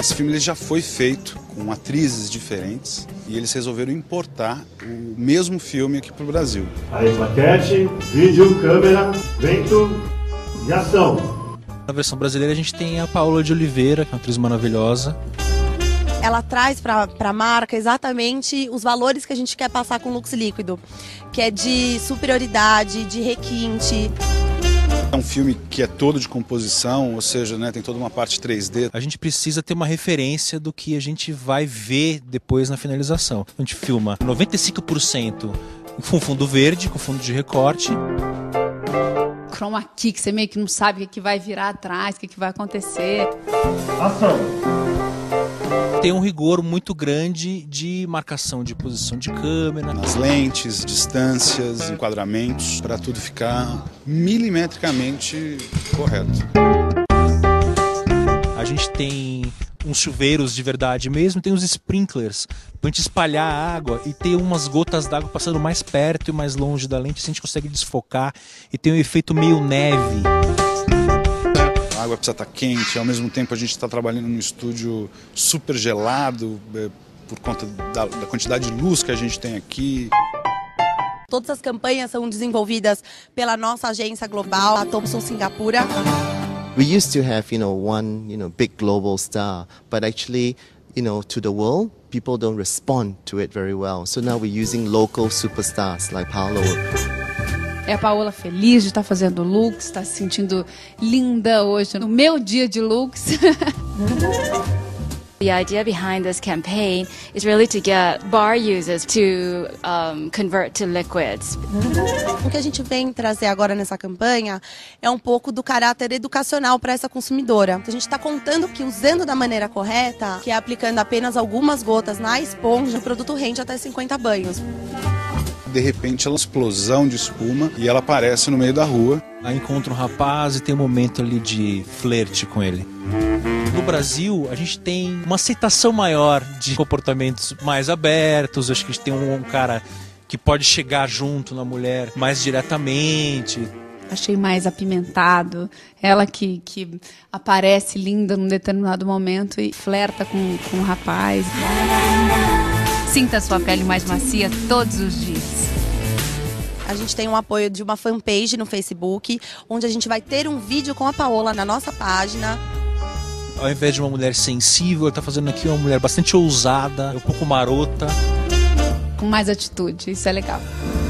Esse filme ele já foi feito com atrizes diferentes e eles resolveram importar o mesmo filme aqui para o Brasil. Aí, maquete, vídeo, câmera, vento e ação. Na versão brasileira a gente tem a Paola de Oliveira, que é uma atriz maravilhosa. Ela traz para a marca exatamente os valores que a gente quer passar com o Lux líquido, que é de superioridade, de requinte. É um filme que é todo de composição, ou seja, né, tem toda uma parte 3D. A gente precisa ter uma referência do que a gente vai ver depois na finalização. A gente filma 95% com fundo verde, com fundo de recorte. Chroma key, que você meio que não sabe o que vai virar atrás, o que vai acontecer. Ação. Tem um rigor muito grande de marcação de posição de câmera. Nas lentes, distâncias, enquadramentos, para tudo ficar milimetricamente correto. A gente tem uns chuveiros de verdade mesmo, tem os sprinklers pra gente espalhar a água e ter umas gotas d'água passando mais perto e mais longe da lente, assim a gente consegue desfocar e tem um efeito meio neve. A água precisa estar quente, ao mesmo tempo a gente está trabalhando num estúdio super gelado, por conta da quantidade de luz que a gente tem aqui. Todas as campanhas são desenvolvidas pela nossa agência global, a Thomson Singapura. We used to have, one, big global star, but actually, to the world, people don't respond to it very well. So now we're using local superstars like Paola. É a Paola feliz de estar fazendo looks, está se sentindo linda hoje no meu dia de looks. The idea behind this campaign is really to get bar users to convert to liquids. O que a gente vem trazer agora nessa campanha é um pouco do caráter educacional para essa consumidora. A gente está contando que usando da maneira correta, que é aplicando apenas algumas gotas na esponja, o produto rende até 50 banhos. De repente, ela é uma explosão de espuma e ela aparece no meio da rua. Aí encontra um rapaz e tem um momento ali de flerte com ele. No Brasil, a gente tem uma aceitação maior de comportamentos mais abertos. Acho que a gente tem um cara que pode chegar junto na mulher mais diretamente. Achei mais apimentado. Ela que aparece linda num determinado momento e flerta com o rapaz. Sinta a sua pele mais macia todos os dias. A gente tem um apoio de uma fanpage no Facebook, onde a gente vai ter um vídeo com a Paola na nossa página. Ao invés de uma mulher sensível, ela está fazendo aqui uma mulher bastante ousada, um pouco marota. Com mais atitude, isso é legal.